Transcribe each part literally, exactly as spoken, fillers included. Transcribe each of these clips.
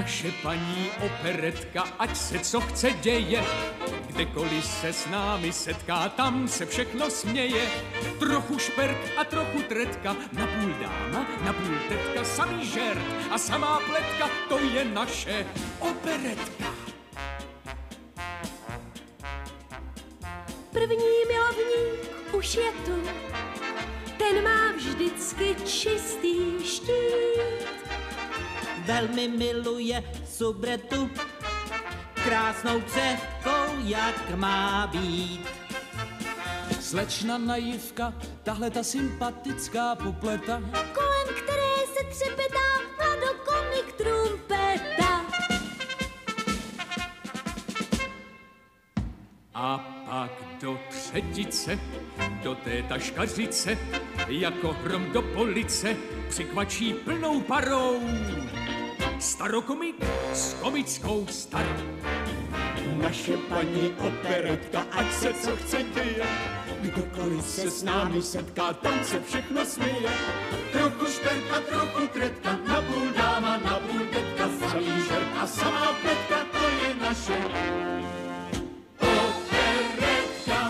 naše paní operetka, ať se co chce děje. Kdekoliv se s námi setká, tam se všechno směje. Trochu šperk a trochu tretka, napůl dáma, napůl tetka, samý žert a samá pletka, to je naše operetka. První milovník už je tu, ten má vždycky čistý štít. Velmi miluje subretu, krásnou dcerkou, jak má být. Slečna naivka, tahle ta sympatická pupleta, kolem které se třepetá mladokonik trumpeta. A pak do třetice, do té taškařice, jako hrom do police, přikvačí plnou parou. Starokomik s komickou starou. Naše paní operetka, ať se co chce děje. Kdokoliv se s námi setká, tam se všechno směje. Trochu šperka, trochu tretka, napůl dáma, napůl tetka, samý žert a samá pletka, to je naše operetka.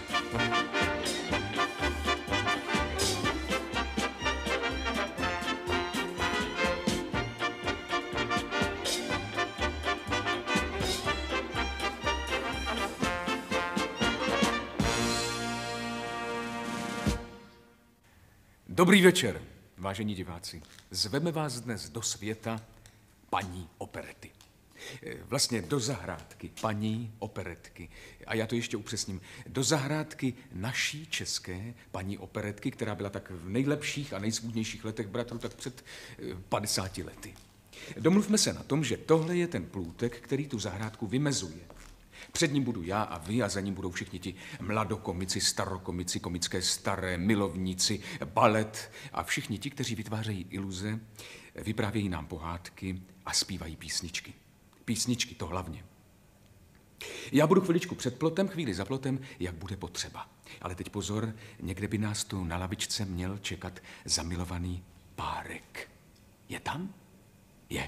Dobrý večer, vážení diváci. Zveme vás dnes do světa paní operety. Vlastně do zahrádky paní operetky. A já to ještě upřesním. Do zahrádky naší české paní operetky, která byla tak v nejlepších a nejsmutnějších letech bratru, tak před padesáti lety. Domluvme se na tom, že tohle je ten plůtek, který tu zahrádku vymezuje. Před ním budu já a vy a za ním budou všichni ti mladokomici, starokomici, komické staré, milovníci, balet a všichni ti, kteří vytvářejí iluze, vyprávějí nám pohádky a zpívají písničky. Písničky, to hlavně. Já budu chviličku před plotem, chvíli za plotem, jak bude potřeba. Ale teď pozor, někde by nás tu na lavičce měl čekat zamilovaný párek. Je tam? Je.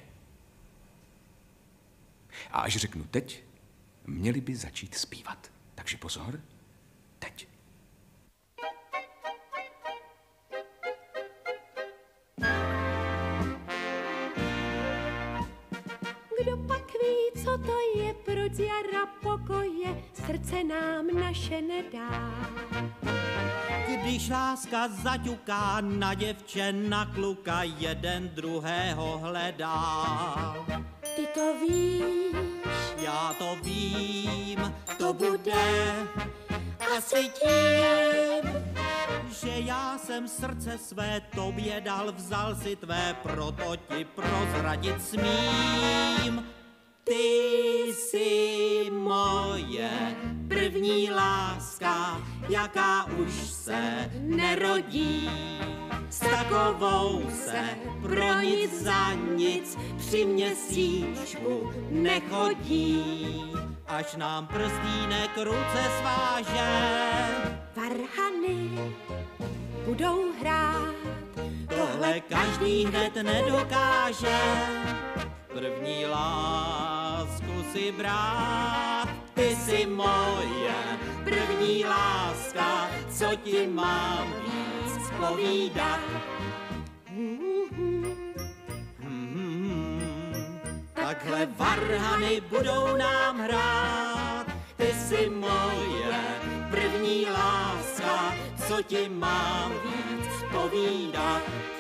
A až řeknu teď, měli by začít zpívat. Takže pozor, teď. Kdo pak ví, co to je, proč z jara pokoje srdce nám naše nedá. Když láska zaťuká na děvče, na kluka, jeden druhého hledá. Ty to víš, Já to vím, to bude asi tím, že já jsem srdce své tobě dal, vzal si tvé, proto ti prozradit smím. Ty jsi moje první láska, jaká už se nerodí. S takovou se pro nic za nic při měsíčku nechodí. Až nám prstínek ruce sváže, varhany budou hrát. tohle každý hned nedokáže. První lásku si brát, ty jsi moje první láska, co ti mám víc povídat. Takhle varhany budou nám hrát, ty jsi moje první láska, co ti mám víc povídat.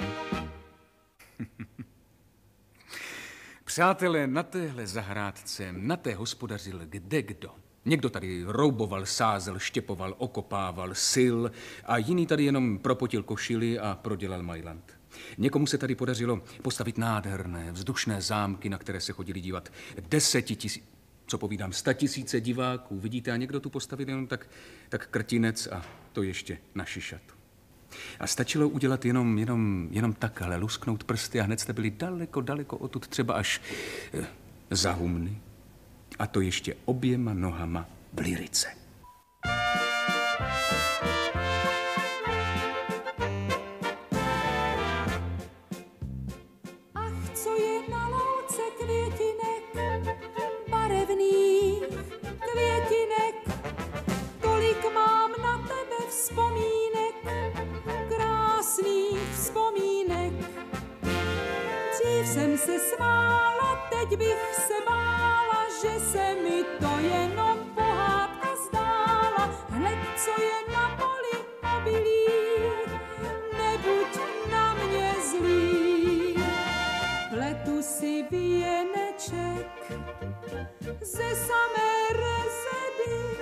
Přátelé, na téhle zahrádce, na té hospodařil kdekdo. Někdo tady rouboval, sázel, štěpoval, okopával, sil a jiný tady jenom propotil košili a prodělal majlant. Někomu se tady podařilo postavit nádherné, vzdušné zámky, na které se chodili dívat desetitisíce, co povídám, statisíce diváků. Vidíte, a někdo tu postavil jenom tak, tak krtinec a to ještě na šišatu. A stačilo udělat jenom, jenom, jenom takhle, lusknout prsty a hned jste byli daleko, daleko odtud, třeba až eh, za humny. A to ještě oběma nohama v lyrice. Ach, co je na louce květi jsem se smála, teď bych se bála, že se mi to jenom pohádka zdála. Hned, co je na poli obilí, nebuď na mě zlý. Pletu si věneček ze samé rezedy,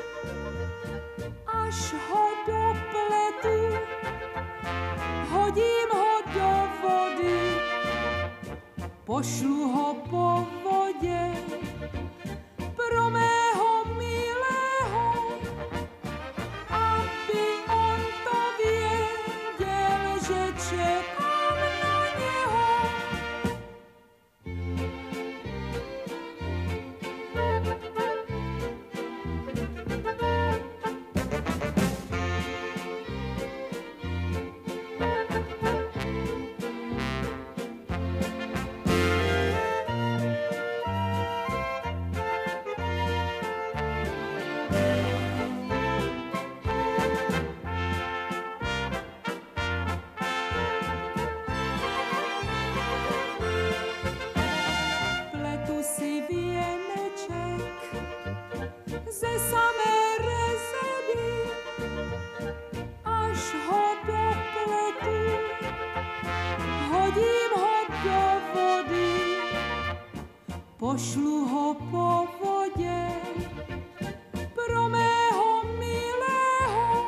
až ho dopletu, hodím ho do vody, pošlu ho po vodě pro mého milého, aby on to věděl, že čekám na něho. Pošlu ho po vodě pro mého milého,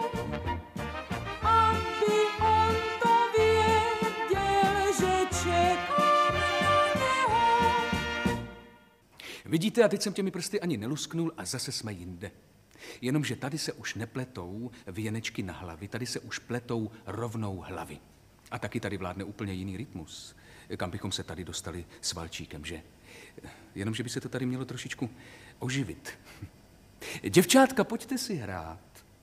aby on to věděl, že čekám na něho. Vidíte, a teď jsem těmi prsty ani nelusknul a zase jsme jinde. Jenomže tady se už nepletou věnečky na hlavy, tady se už pletou rovnou hlavy. A taky tady vládne úplně jiný rytmus, kam bychom se tady dostali s valčíkem, že? Jenomže by se to tady mělo trošičku oživit. Děvčátka, pojďte si hrát.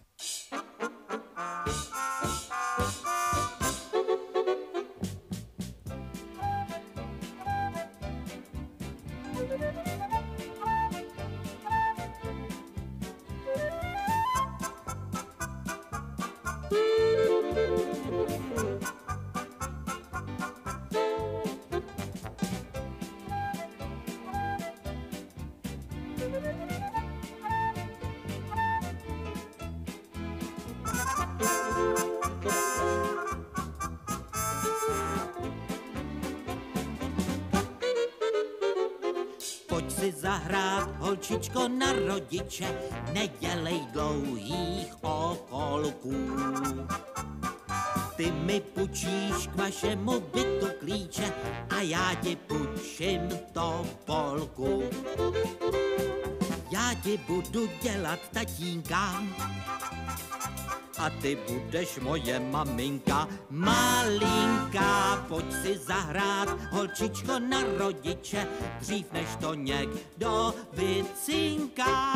Pojď si zahrát, holčičko, na rodiče, nedělej dlouhých okolků. Ty mi půjčíš k vašemu bytu klíče a já ti půjčím topolku. Já ti budu dělat tatínka a ty budeš moje maminka. Malinka, pojď si zahrát, holčičko, na rodiče, dřív než to někdo vycinká.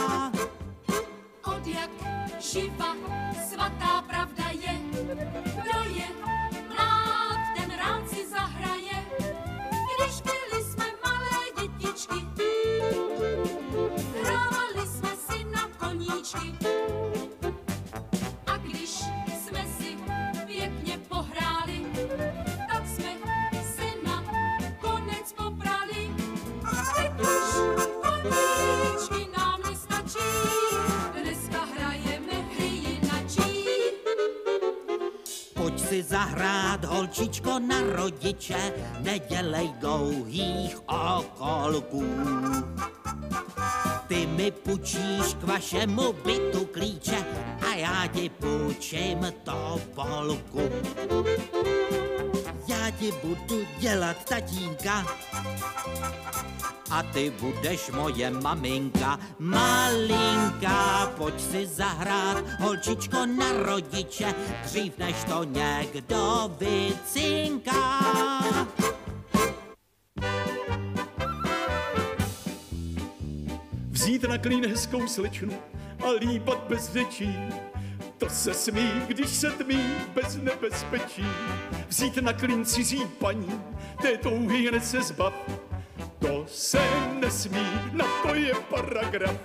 Od jak živa svatá pravda je, kdo je mlád, ten rád si zahraje. Když byli jsme malé dětičky, hráli jsme si na koníčky. A když jsme si pěkně pohráli, tak jsme se na konec poprali. Teď už koníčky nám nestačí, dneska hrajeme hry jinačí. Pojď si zahrát, holčičko, na rodiče, nedělej dlouhých okolků. Ty mi půjčíš k vašemu bytu klíče a já ti půjčím topolku. Já ti budu dělat tatínka a ty budeš moje maminka. Malinka, pojď si zahrát, holčičko, na rodiče, dřív než to někdo vycinká. Vzít na klín hezkou slečnu a líbat bez řečí, to se smí, když se tmí bez nebezpečí. Vzít na klín cizí paní, té touhy hned se zbav, to se nesmí, na to je paragraf.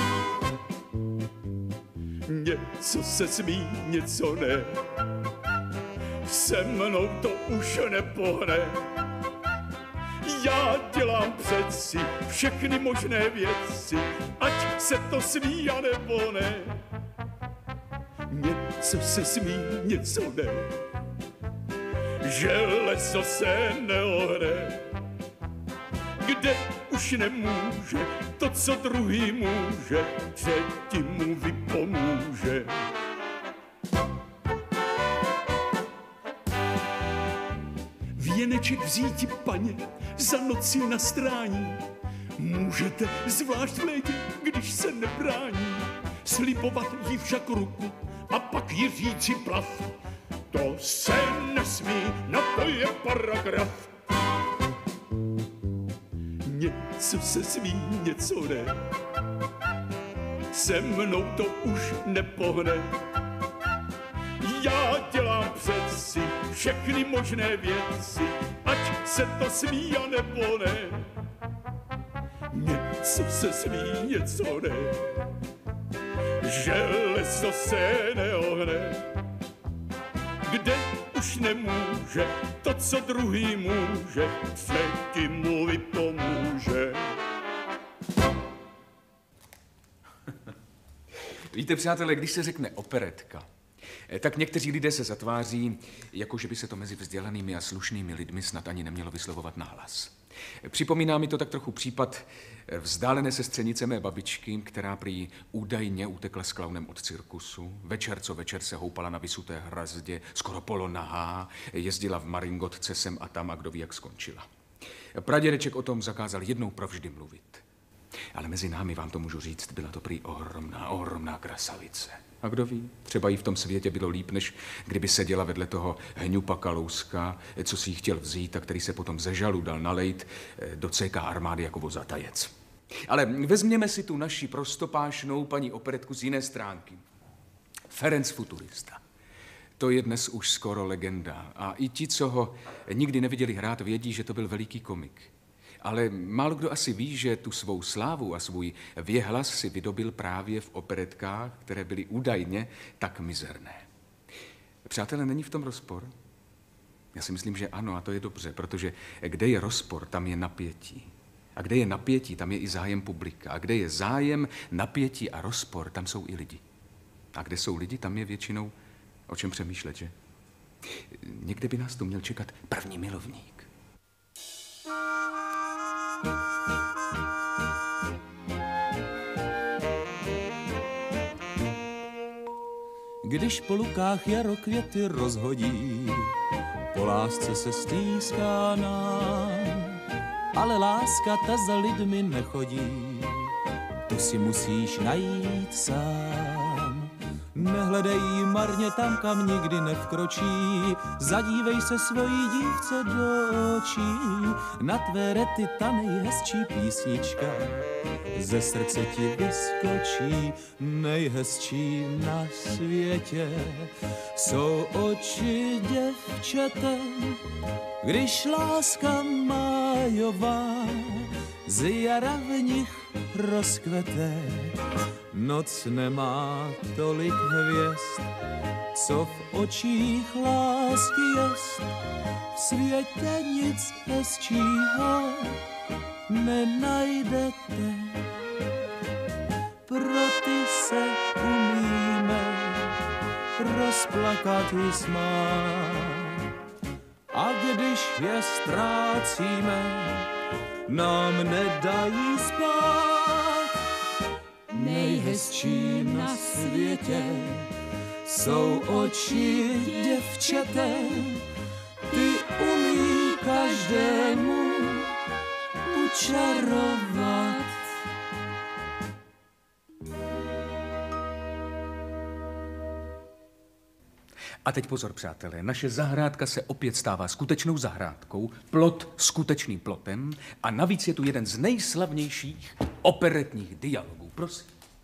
Něco se smí, něco ne, se mnou to už nepohne. Já dělám přeci všechny možné věci, ať se to smí a nebo ne. Něco se smí, něco ne. Železo se neohne, kde už nemůže to, co druhý může, třetí mu vypomůže. Věneček vzíti, paně, za noci na strání. Můžete zvlášť v létě, když se nebrání. Slibovat jí však ruku a pak jí říci plav. To se nesmí, na to je paragraf. Něco se smí, něco ne. Se mnou to už nepohne. Já dělám přeci všechny možné věci, ať se to smí a nebo ne. Něco se smí, něco ne. Železo se neohne, kde už nemůže to, co druhý může, třetí mu vypomůže. Víte, přátelé, když se řekne operetka, tak někteří lidé se zatváří, jako že by se to mezi vzdělanými a slušnými lidmi snad ani nemělo vyslovovat nahlas. Připomíná mi to tak trochu případ vzdálené sestřenice mé babičky, která prý údajně utekla s klaunem od cirkusu. Večer co večer se houpala na vysuté hrazdě, skoro polonahá, jezdila v maringotce sem a tam a kdo ví, jak skončila. Pradědeček o tom zakázal jednou provždy mluvit. Ale mezi námi vám to můžu říct, byla to prý ohromná, ohromná krasavice. A kdo ví, třeba jí v tom světě bylo líp, než kdyby seděla vedle toho hňupa Kalouska, co si jí chtěl vzít a který se potom ze žalu dal nalejt do C K armády jako vozatajec. Ale vezměme si tu naši prostopášnou paní operetku z jiné stránky. Ferenc Futurista. To je dnes už skoro legenda. A i ti, co ho nikdy neviděli hrát, vědí, že to byl veliký komik. Ale málo kdo asi ví, že tu svou slávu a svůj věhlas si vydobil právě v operetkách, které byly údajně tak mizerné. Přátelé, není v tom rozpor? Já si myslím, že ano, a to je dobře, protože kde je rozpor, tam je napětí. A kde je napětí, tam je i zájem publika. A kde je zájem, napětí a rozpor, tam jsou i lidi. A kde jsou lidi, tam je většinou o čem přemýšlet, že? Někde by nás tu měl čekat první milovník. Když po lukách jaro květy rozhodí, po lásce se stýská nám, ale láska ta za lidmi nechodí, tu si musíš najít sám. Nehledej marně tam, kam nikdy nevkročí, zadívej se svojí dívce do očí, na tvé rety ta nejhezčí písnička ze srdce ti vyskočí. Nejhezčí na světě jsou oči děvčete, když láska májová z jara v nich rozkvete. Noc nemá tolik hvězd, co v očích lásky jest. V světě nic hezčího nenajdete. Pro ty se umíme rozplakat i smát. A když je ztrácíme, nám nedají spát. Nejhezčí na světě jsou oči děvčete, ty umí každému učarovat. A teď pozor, přátelé, naše zahrádka se opět stává skutečnou zahrádkou, plot skutečným plotem a navíc je tu jeden z nejslavnějších operetních dialogů. Prosím.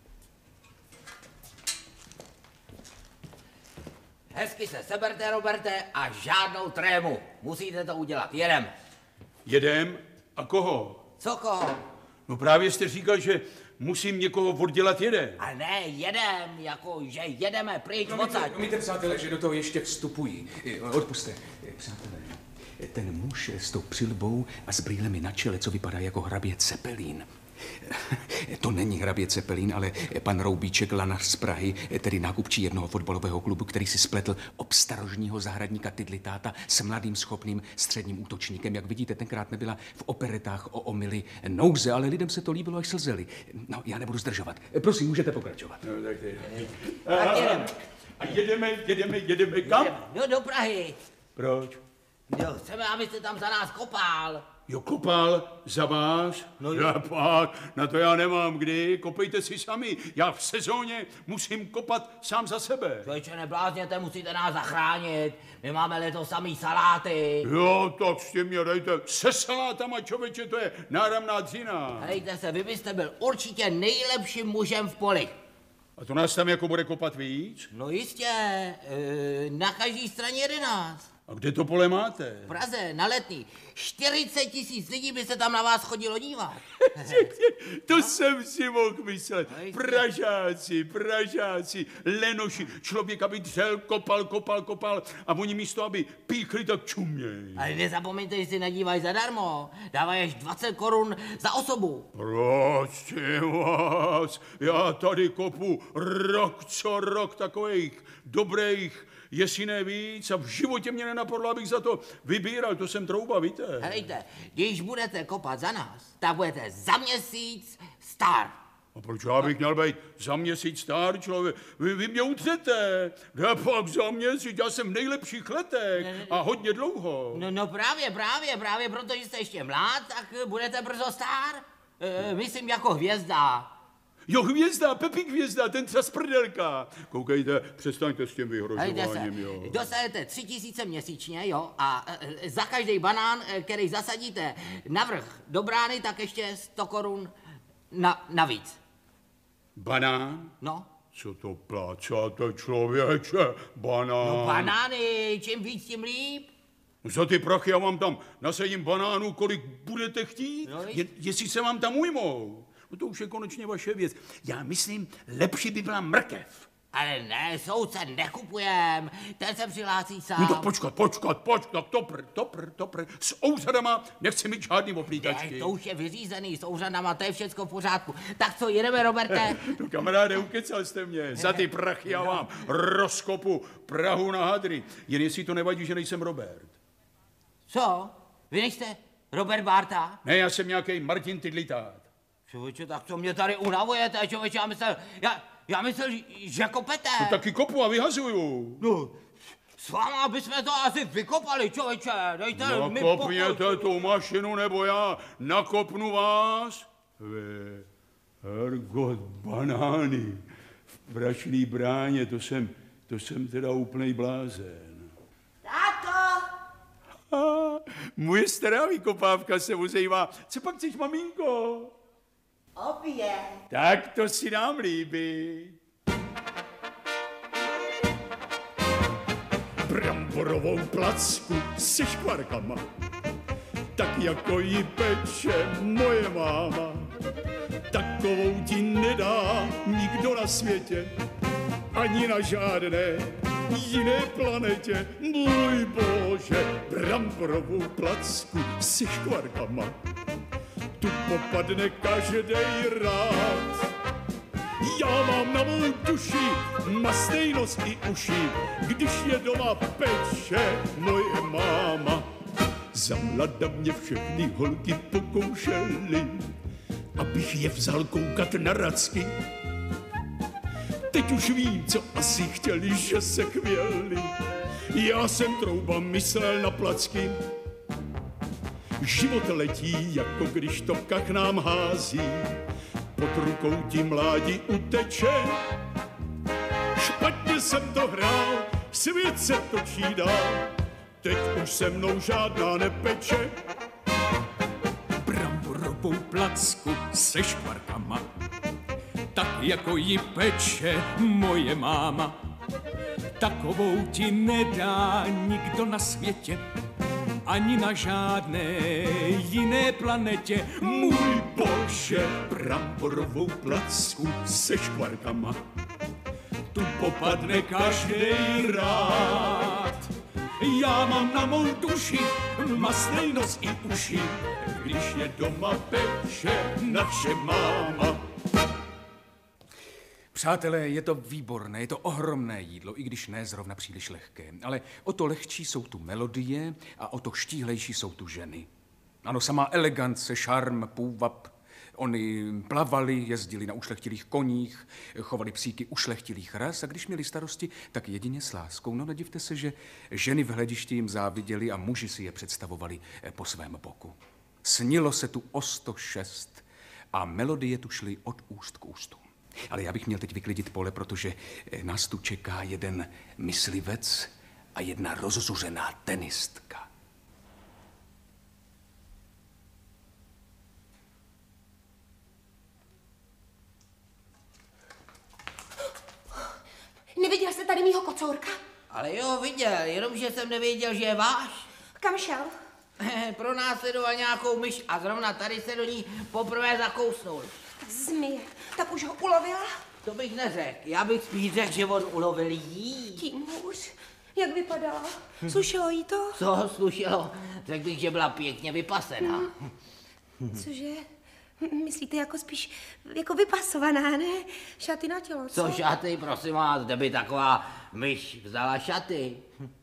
Hezky se seberte, Roberte, a žádnou trému. Musíte to udělat. Jedem. Jedem? A koho? Co koho? No právě jste říkal, že musím někoho oddělat jeden. A ne, jedem, jako že jedeme pryč odsaď. Umíte, přátelé, že do toho ještě vstupují. Odpuste. Přátelé, Ten muž s tou přilbou a s brýlemi na čele, co vypadá jako hrabě Cepelín. To není hrabě Cepelín, ale pan Roubíček Lanař z Prahy, tedy nákupčí jednoho fotbalového klubu, který si spletl obstarožního zahradníka Tydlitáta s mladým schopným středním útočníkem. Jak vidíte, tenkrát nebyla v operetách o omily nouze, ale lidem se to líbilo, až slzeli. No, já nebudu zdržovat. Prosím, můžete pokračovat. No, tak ty. Tak jedeme. A jedeme, jedeme, jedeme kam? No, do Prahy. Proč? Jo, chceme, abyste tam za nás kopal. Jo, kopal za vás? No já pak, na to já nemám kdy, kopejte si sami. Já v sezóně musím kopat sám za sebe. Člověče, neblázněte, musíte nás zachránit. My máme letos samý saláty. Jo, tak s tím mě dejte. Se salátama, člověče, to je náramná dřina. Helejte se, vy byste byl určitě nejlepším mužem v poli. A to nás tam jako bude kopat víc? No jistě, e, na každý straně jedenáct. A kde to pole máte? V Praze, na Letný. čtyřicet tisíc lidí by se tam na vás chodilo dívat. To jsem si mohl myslet. Pražáci, Pražáci, lenoši. Člověk, aby dřel, kopal, kopal, kopal a oni místo, aby píchli, tak čuměj. Ale nezapomeňte, že si nadívají zadarmo. Dávají až dvacet korun za osobu. Prosím vás, já tady kopu rok co rok takových dobrých, jestli ne víc, a v životě mě nenapadlo, abych za to vybíral, to jsem trouba, víte. Helejte, když budete kopat za nás, tak budete za měsíc star. A proč já bych měl být za měsíc star, člověk? Vy, vy mě utřete. Já pak za měsíc, já jsem v nejlepších letech a hodně dlouho. No, no právě, právě, právě, protože jste ještě mlád, tak budete brzo star. E, myslím jako hvězda. Jo, hvězda, Pepík hvězda, ten třas prdelka. Koukejte, přestaňte s tím vyhrožováním, jo. Dostanete tři tisíce měsíčně, jo, a e, za každý banán, e, který zasadíte navrch do brány, tak ještě sto korun na, navíc. Banán? No. Co to plácáte, člověče? Banán. No banány, čím víc, tím líp. Za ty prachy já vám tam nasadím banánů, kolik budete chtít, no, je, jestli se vám tam ujmou. No to už je konečně vaše věc. Já myslím, lepší by byla mrkev. Ale ne, soudce nekupujem, ten se přihlásí sám. No tak počkat, počkat, počkat, topr, topr, topr. S ouřadama nechci mít žádný oplítačky. Ne, to už je vyřízený, s ouřadama, to je všecko v pořádku. Tak co, jedeme, Roberte? No kamaráde, ukecal jste mě. Za ty prachy já vám rozkopu Prahu na hadry. Jen jestli to nevadí, že nejsem Robert. Co? Vy nejste Robert Bárta? Ne, já jsem nějaký Martin Tydlitát. Člověče, tak co mě tady unavujete, člověče, já myslel, já, já myslel, že kopete. No taky kopu a vyhazuju. No, s váma bychom to asi vykopali, člověče, dejte no, mi kopněte tu mašinu, nebo já nakopnu vás. Vy, hergot, banány, v Prašný bráně, to jsem, to jsem teda úplnej blázen. Táto! A, moje stará vykopávka se mu zajímá. Co pak chceš, maminko? Obě. Tak to si nám líbí. Bramborovou placku se škvarkama, tak jako ji peče moje máma. Takovou ti nedá nikdo na světě, ani na žádné jiné planetě. Můj bože, bramborovou placku se škvarkama, tu popadne každej rád. Já mám na mou duši mastejnost i uši, když je doma peče moje máma. Za mlada mě všechny holky pokoušely, abych je vzal koukat na racky. Teď už vím, co asi chtěli, že se chvěli. Já jsem trouba myslel na placky. Život letí, jako když topka k nám hází, pod rukou ti mládí uteče. Špatně jsem to hrál, svět se točí dál, teď už se mnou žádná nepeče. Bramborovou placku se škvarkama, tak jako ji peče moje máma. Takovou ti nedá nikdo na světě, ani na žádné jiné planetě. Můj bože, bramborovou placku se škvarkama, tu popadne každej rád. Já máma na mou duši, masnej nos i uši, když je doma peče naše máma. Přátelé, je to výborné, je to ohromné jídlo, i když ne zrovna příliš lehké. Ale o to lehčí jsou tu melodie a o to štíhlejší jsou tu ženy. Ano, samá elegance, šarm, půvab. Oni plavali, jezdili na ušlechtilých koních, chovali psíky ušlechtilých ras a když měli starosti, tak jedině s láskou. No nedivte se, že ženy v hledišti jim záviděli a muži si je představovali po svém boku. Snilo se tu o sto šest a melodie tu šly od úst k ústu. Ale já bych měl teď vyklidit pole, protože nás tu čeká jeden myslivec a jedna rozzuřená tenistka. Neviděl jste tady mýho kocourka? Ale jo, viděl, jenomže jsem nevěděl, že je váš. Kam šel? Pronásledoval nějakou myš a zrovna tady se do ní poprvé zakousnul. Zmije, tak už ho ulovila? To bych neřekl, já bych spíš řekl, že on ulovil jí. Tím hůř. Jak vypadala? Slušelo jí to? Co slušelo? Řekl bych, že byla pěkně vypasená. Hmm. Cože? Myslíte jako spíš jako vypasovaná, ne? Šaty na tělo, co? Co šaty, prosím vás, kde by taková myš vzala šaty?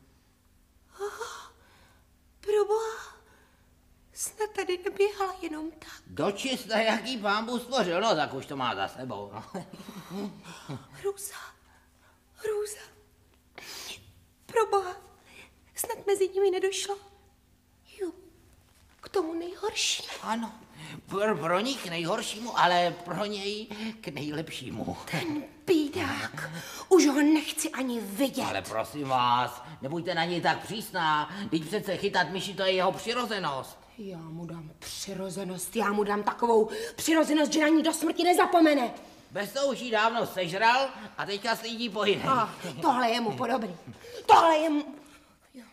Oh, proboha, snad tady neběhala jenom tak. Dočisté, jaký pán Bůh stvořil, no tak už to má za sebou. No. Hrůza, hrůza. Proboha, snad mezi nimi nedošlo. Jo, k tomu nejhoršímu. Ano, pro, pro ní k nejhoršímu, ale pro něj k nejlepšímu. Ten bídák, už ho nechci ani vidět. Ale prosím vás, nebuďte na něj tak přísná, teď přece chytat myši, to je jeho přirozenost. Já mu dám přirozenost, já mu dám takovou přirozenost, že na ní do smrti nezapomene. Bez toho už jí dávno sežral a teďka slídí po jiné. A, tohle je mu podobný. Tohle je mu... Jo.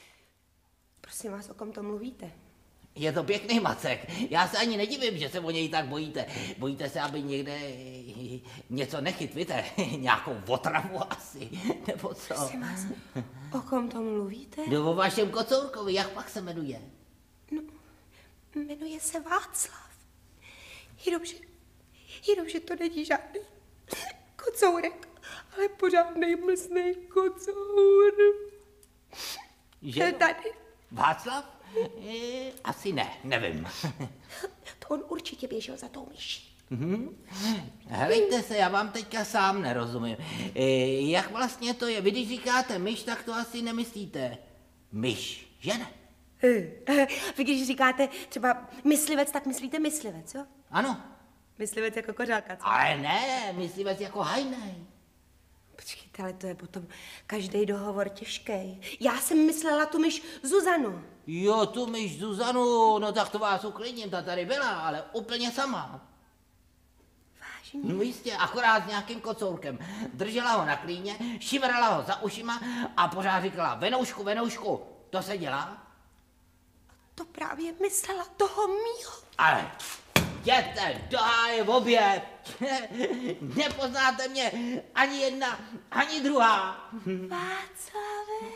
Prosím vás, o kom to mluvíte? Je to pěkný macek. Já se ani nedivím, že se o něj tak bojíte. Bojíte se, aby někde něco nechyt, víte? Nějakou otravu asi, nebo co? Prosím vás, o kom to mluvíte? No o vašem kocourkovi, jak pak se jmenuje? No, jmenuje se Václav. Jenomže, jenomže to není žádný kocourek, ale pořádnej mlsnej kocour. Že? Tady. Václav? E, asi ne, nevím. To on určitě běžel za tou myší. Mm-hmm. Helejte se, já vám teďka sám nerozumím. E, jak vlastně to je? Vy když říkáte myš, tak to asi nemyslíte myš, že ne? Vy když říkáte třeba myslivec, tak myslíte myslivec, jo? Ano. Myslivec jako kořálka, co? Ale ne, myslivec jako hajnej. Počkejte, ale to je potom každý dohovor těžký. Já jsem myslela tu myš Zuzanu. Jo, tu myš Zuzanu, no tak to vás uklidním, ta tady byla, ale úplně sama. Vážně? No jistě, akorát s nějakým kocourkem. Držela ho na klíně, šivrala ho za ušima a pořád říkala, Venoušku, Venoušku, to se dělá? To právě myslela toho mýho. Ale jděte do háje v obě. Nepoznáte mě ani jedna, ani druhá. Václave.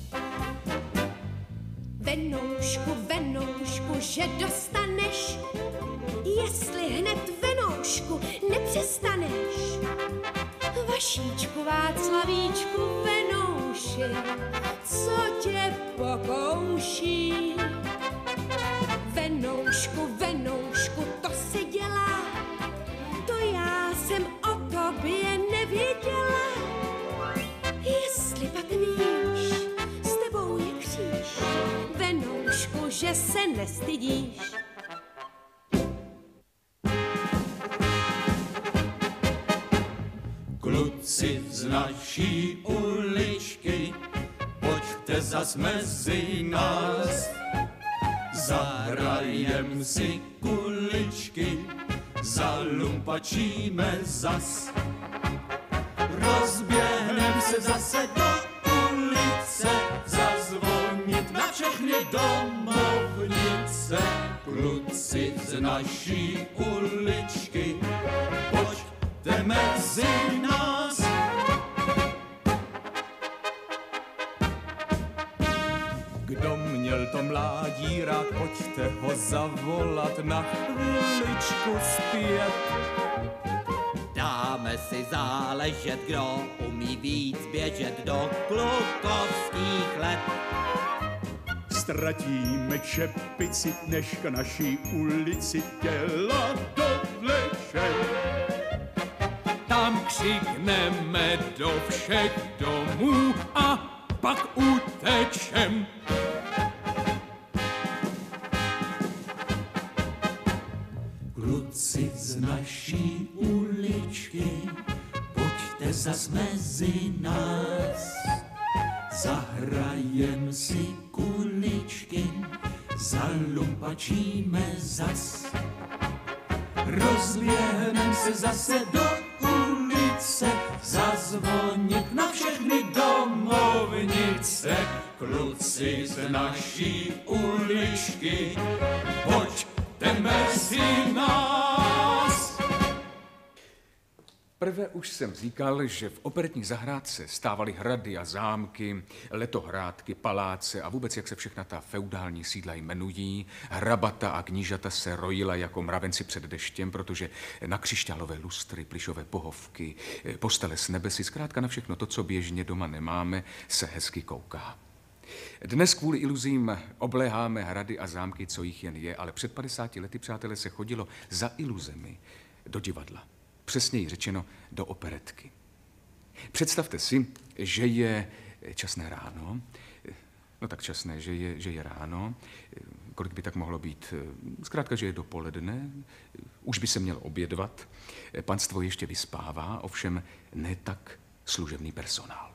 Venoušku, Venoušku, že dostaneš, jestli hned Venoušku nepřestaneš. Vašíčku, Václavíčku, Venouši, co tě pokouší? Venoušku, Venoušku, to se dělá, to já jsem o tobě nevěděla. Jestli pak víš, s tebou je kříž, Venoušku, že se nestydíš. Kluci z naší uličky, pojďte zas mezi nás. Zahrajem si kuličky, zalumpačíme zas. Rozběhnem se zase do ulice, zazvonit na všechny domovnice. Kluci z naší uličky, pojďte mezi nás. kdo měl to mládí rád, pojďte ho zavolat na chviličku zpět. Dáme si záležet, kdo umí víc běžet do klukovských let. Ztratíme čepici, než k naší ulici těla dovlečem. Tam křikneme do všech domů a pak utečem. Kluci z naší uličky, pojďte zas mezi nás. Zahrajem si kuličky, zalumpačíme zas. Rozběhnem se zase do ulice, zazvonit na všechny domovnice. Kluci z naší uličky, pojďte mezi nás. Prvé už jsem říkal, že v operetní zahrádce stávaly hrady a zámky, letohrádky, paláce a vůbec, jak se všechna ta feudální sídla jmenují. Hrabata a knížata se rojila jako mravenci před deštěm, protože na křišťálové lustry, plyšové pohovky, postele s nebesy, zkrátka na všechno to, co běžně doma nemáme, se hezky kouká. Dnes kvůli iluzím obléháme hrady a zámky, co jich jen je, ale před padesáti lety, přátelé, se chodilo za iluzemi do divadla. Přesněji řečeno do operetky. Představte si, že je časné ráno, no tak časné, že je, že je ráno, kolik by tak mohlo být, zkrátka, že je dopoledne, už by se měl obědvat, panstvo ještě vyspává, ovšem ne tak služebný personál.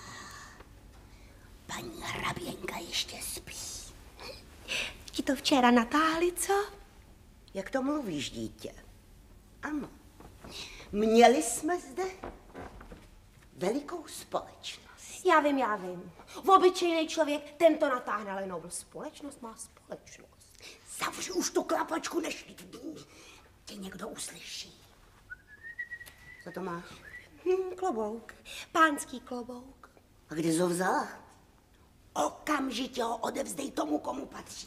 Paní hraběnka ještě spí. Ti to včera natáhli, co? Jak to mluvíš, dítě? Ano. Měli jsme zde velikou společnost. Já vím, já vím. Obyčejný člověk, ten to natáhne, ale Nobl společnost má společnost. Zavři už tu klapačku, než tě někdo uslyší. Co to máš? Hm, klobouk. Pánský klobouk. A kde jsi ho vzala? Okamžitě ho odevzdej tomu, komu patří.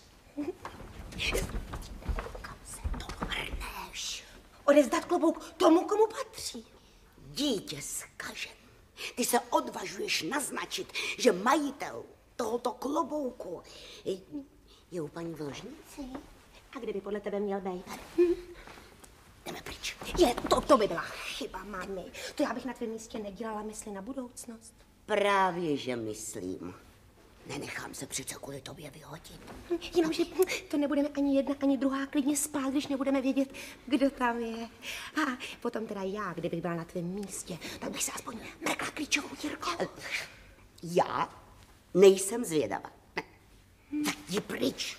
Kam se to hrneš? Odevzdat klobouk tomu, komu patří. Dítě zkažen. Ty se odvažuješ naznačit, že majitel tohoto klobouku je, je u paní v ložnici. A kde by podle tebe měl být? Hm. Jdeme pryč. Je, to, to by byla chyba, mami. To já bych na tvém místě nedělala mysli na budoucnost. Právě, že myslím. Nenechám se přece kvůli tobě vyhodit. Jenomže to nebudeme ani jedna, ani druhá klidně spát, když nebudeme vědět, kdo tam je. A potom teda já, kdybych byla na tvém místě, tak bych se aspoň mrkla klíčovou dírkou. Já nejsem zvědavá. Ne. Tak jdi pryč.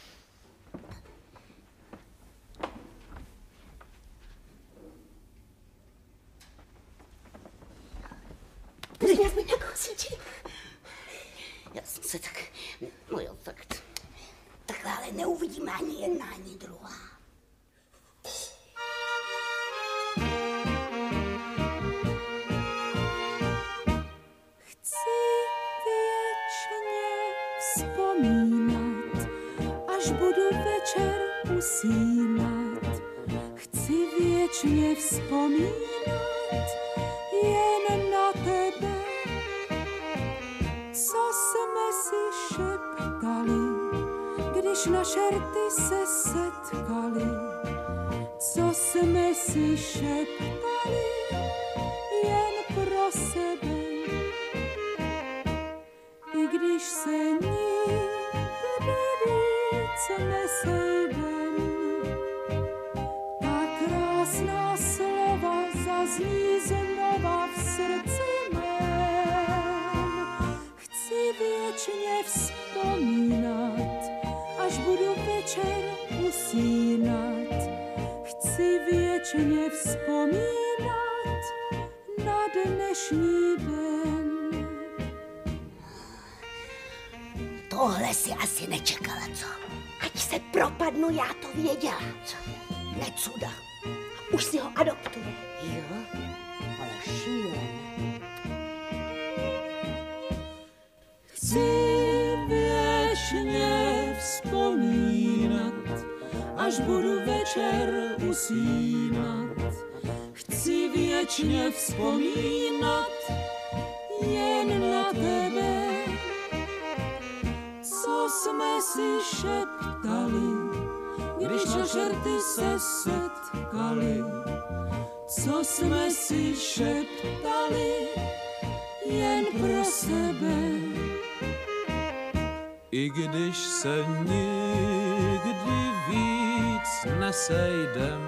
Drží aspoň na kousíček. Já jsem se tak... No jo, tak... Takhle ale neuvidíme ani jedna, ani druhá. Chci věčně vzpomínat, až budu večer usínat. Chci věčně vzpomínat jen na tebe, co jsme si šeptali, když naše rty se setkaly. Co jsme si šeptali jen pro sebe, i když se nikdy víc nesejdem. Ta krásná slova zazní znova v srdci mém. Chci věčně vzpomínat, až budu večer usínat. Chci věčně vzpomínat na dnešní den. Tohle si asi nečekala, co? Ať se propadnu, já to věděla. Co? Necuda. Už si ho adoptuje. Jo, ale šíleně. Chci věčně až budu večer usínat. Chci věčně vzpomínat jen na tebe, co jsme si šeptali, když na žerty se setkali. Co jsme si šeptali jen pro sebe. I když se nikdy víc nesejdem,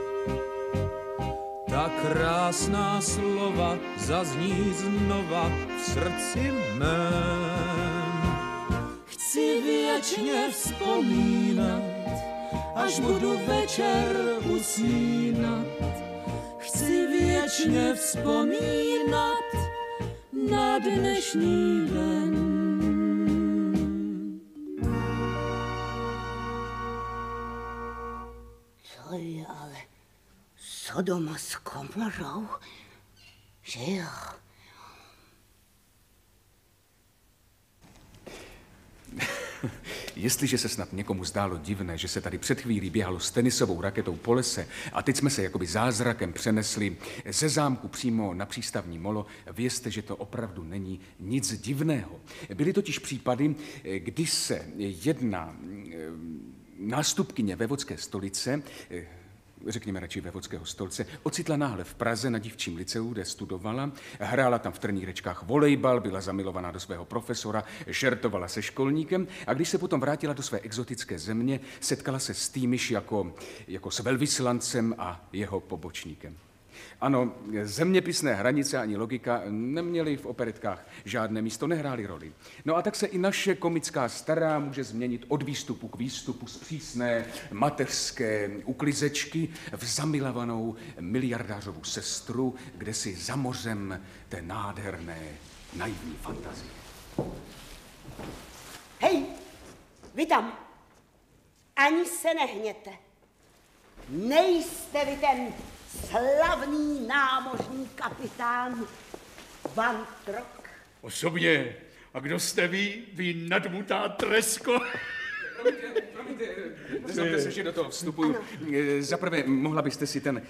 ta krásná slova zazní znova v srdci mém. Chci věčně vzpomínat, až budu večer usínat. Chci věčně vzpomínat na dnešní den. Co je ale Sodoma s Gomorou? Že jo? Jestliže se snad někomu zdálo divné, že se tady před chvílí běhalo s tenisovou raketou po lese a teď jsme se jakoby zázrakem přenesli ze zámku přímo na přístavní molo, vězte, že to opravdu není nic divného. Byly totiž případy, kdy se jedna nástupkyně vévodské stolice, řekněme radši vévodského stolce, ocitla náhle v Praze na dívčím liceu, kde studovala, hrála tam v trenýrečkách volejbal, byla zamilovaná do svého profesora, žertovala se školníkem a když se potom vrátila do své exotické země, setkala se s Týmiš jako, jako s velvyslancem a jeho pobočníkem. Ano, zeměpisné hranice ani logika neměly v operetkách žádné místo, nehrály roli. No a tak se i naše komická stará může změnit od výstupu k výstupu z přísné mateřské uklizečky v zamilovanou miliardářovou sestru, kde si za mořem té nádherné naivní fantazie. Hej, vy tam, ani se nehněte. Nejste vy ten slavný námořní kapitán Van Trok? Osobně. A kdo jste vy, vy nadmutá tresko? Promiňte, promiňte, nezlobte se, že do toho vstupuju. Zaprvé, mohla byste si ten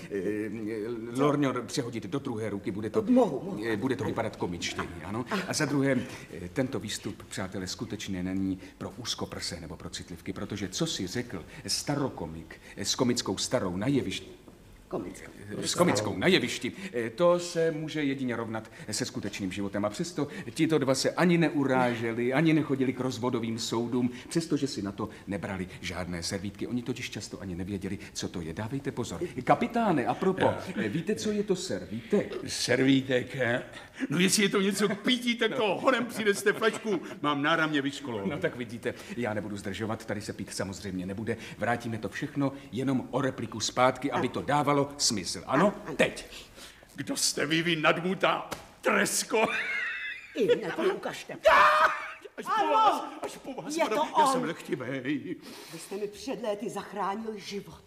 eh, lorňor přehodit do druhé ruky, bude to, mohu, mohu. bude to vypadat komičtěji, ano? A za druhé, tento výstup, přátelé, skutečně není pro úzkoprsé nebo pro citlivky, protože co si řekl starokomik s komickou starou na jevišti, Komickou. S komickou na jevišti. To se může jedině rovnat se skutečným životem. A přesto tito dva se ani neuráželi, ani nechodili k rozvodovým soudům, přestože si na to nebrali žádné servítky. Oni totiž často ani nevěděli, co to je. Dávejte pozor. Kapitáne, apropo, víte, co je to servítek? Servítek, he? No jestli je to něco k pití, tak to honem přineste flašku. Mám náramně vyškolou. No tak vidíte, já nebudu zdržovat, tady se pít samozřejmě nebude. Vrátíme to všechno jenom o repliku zpátky, aby to dávalo smysl. Ano? Teď. Kdo jste vy, vy nadmutá tresko? I hned to ukažte. Až po vás, až po vás, Je madam, to já on. jsem lechtivej. Vy jste mi před léty zachránil život.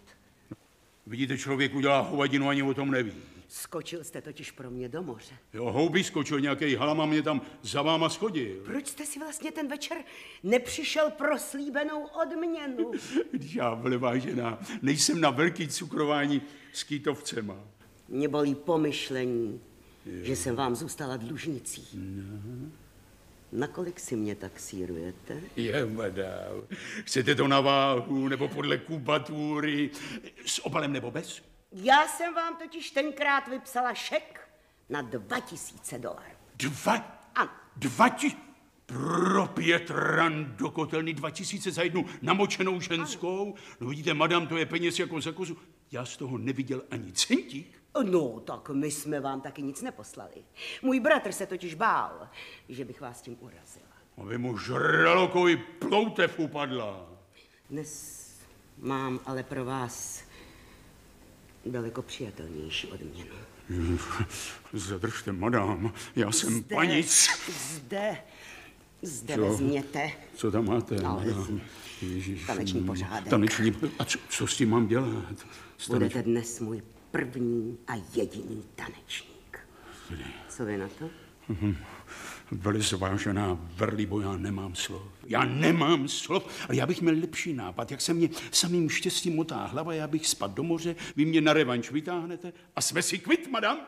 Vidíte, člověk udělá hovadinu, ani o tom neví. Skočil jste totiž pro mě do moře. Jo, houby skočil, nějaký halama mě tam za váma schodil. Proč jste si vlastně ten večer nepřišel pro slíbenou odměnu? Ďáble, vážená, nejsem na velký cukrování s kýtovcema. Mě bolí pomyšlení, je. že jsem vám zůstala dlužnicí. No. Nakolik si mě taxírujete? Je, madám. Chcete to na váhu, nebo podle kubatury, s obalem nebo bez? Já jsem vám totiž tenkrát vypsala šek na dva tisíce dolarů. Dva? Ano. Dva ti... Pro pět ran do kotelny, dva tisíce za jednu namočenou ženskou? No vidíte, madam, to je peněz jako za kozu. Já z toho neviděl ani centík. No, tak my jsme vám taky nic neposlali. Můj bratr se totiž bál, že bych vás tím urazila. Aby mu žralokovi ploutev upadla. Dnes mám ale pro vás daleko přijatelnější odměnu. Zadržte, madam, já jsem Zde, panic. Zde, zde Co? vezměte. Co tam máte, No, madam? Ježiš, taneční pořádek. Taneční, a co, co s tím mám dělat? S Budete dnes můj první a jediný tanečník. Co vy na to? Velice vážená Verlibo, já nemám slov. Já nemám slov, ale já bych měl lepší nápad, jak se mě samým štěstím motá hlava, já bych spadl do moře, vy mě na revanš vytáhnete a jsme si kvit, madam.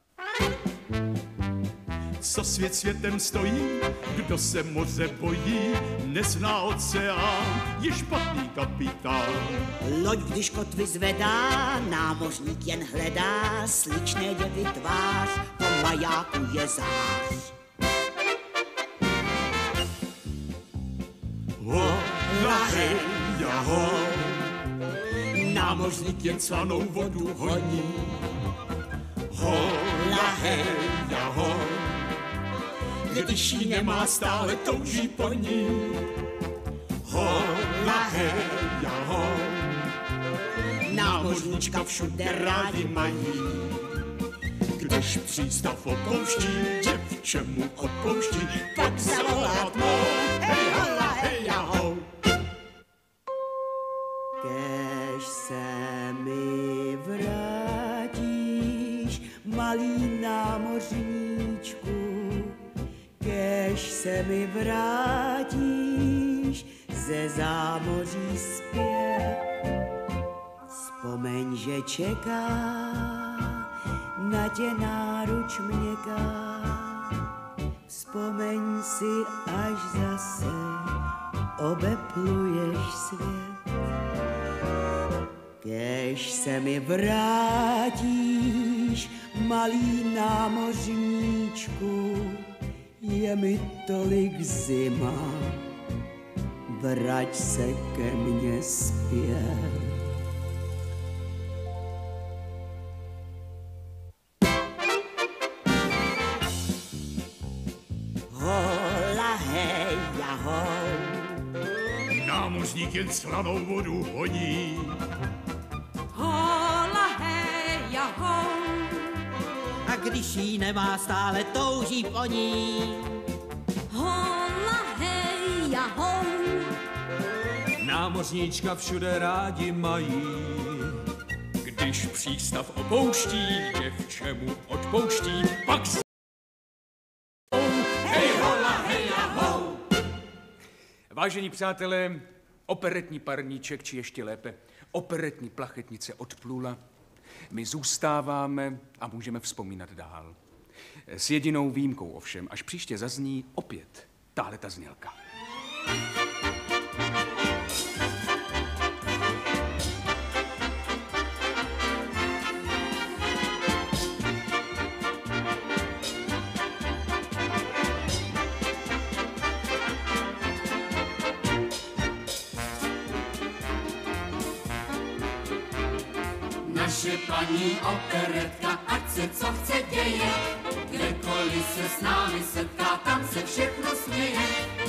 Co svět světem stojí, kdo se moře bojí, nezná oceán, je špatný kapitán. Loď, když kotvy zvedá, námořník jen hledá, sličné děvy tvář, po majáku je zář. Hola, hej, jaho, námořník jen slanou vodu honí. Hola, hej, jaho, když jí nemá, stále touží po ní. Hola, hej, jaho, námořníčka všude rádi mají. Když přístav opouští, děvčemu odpouští, pak zavolá tmou, hej, hola, hej, jaho. Kež se mi vrátíš, malý námořníčku, kež se mi vrátíš ze zámoří zpět. Vzpomeň, že čeká na tě náruč měkká, vzpomeň si, až zase obepluješ svět. Kež se mi vrátíš, malý námořníčku, je mi tolik zima, vrať se ke mně zpět. Hola, hej, jaho, Námořník jen slanou vodu honí. Hola, hej, jaho, A když jí nemá, stále touží po ní. hola, hej, jaho, Námořníčka všude rádi mají. Když přístav opouští, děvčemu odpouští, pak z... Hej, hola, hej, jaho. Vážení přátelé, operetní parníček, či ještě lépe, operetní plachetnice odplula. My zůstáváme a můžeme vzpomínat dál. S jedinou výjimkou ovšem, až příště zazní opět tahle ta znělka. naše paní operetka, ať se co chce děje, kdekoliv se s námi setká, tam se všechno směje.